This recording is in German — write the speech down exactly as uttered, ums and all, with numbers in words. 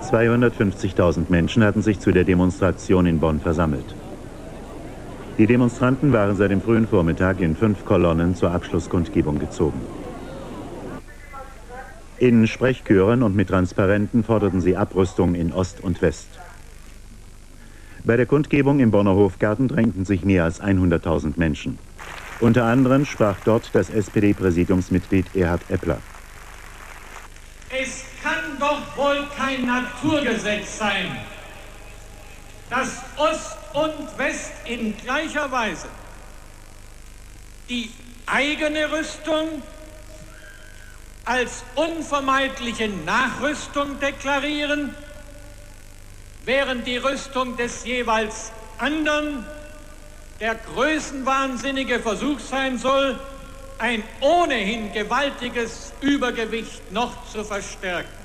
zweihundertfünfzigtausend Menschen hatten sich zu der Demonstration in Bonn versammelt. Die Demonstranten waren seit dem frühen Vormittag in fünf Kolonnen zur Abschlusskundgebung gezogen. In Sprechchören und mit Transparenten forderten sie Abrüstung in Ost und West. Bei der Kundgebung im Bonner Hofgarten drängten sich mehr als hunderttausend Menschen. Unter anderem sprach dort das S P D-Präsidiumsmitglied Erhard Eppler. Es kann doch wohl kein Naturgesetz sein, dass Ost und West in gleicher Weise die eigene Rüstung als unvermeidliche Nachrüstung deklarieren, während die Rüstung des jeweils anderen der größenwahnsinnige Versuch sein soll, ein ohnehin gewaltiges Übergewicht noch zu verstärken.